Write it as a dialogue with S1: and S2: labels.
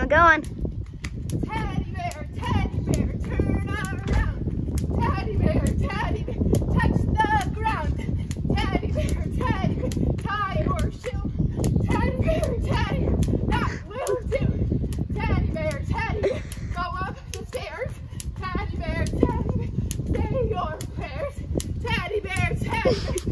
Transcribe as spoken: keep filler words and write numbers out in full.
S1: I'm going.
S2: Teddy bear, teddy bear, turn around. Teddy bear, teddy bear, touch the ground. Teddy bear, teddy bear, tie your shoe. Teddy bear, teddy bear, that will do. Teddy bear, teddy bear, go up the stairs. Teddy bear, teddy bear, say your prayers. Teddy bear, teddy bear.